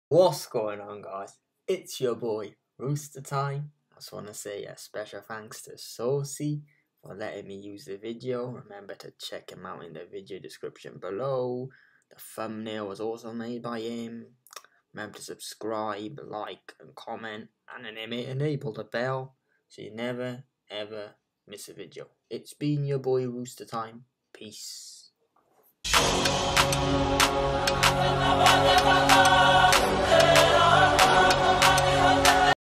What's going on, guys? It's your boy Rooster Time. I just want to say a special thanks to Saucy for letting me use the video. Remember to check him out in the video description below. The thumbnail was also made by him. Remember to subscribe, like, and comment, and enable the bell so you never ever miss a video. It's been your boy Rooster Time. Peace.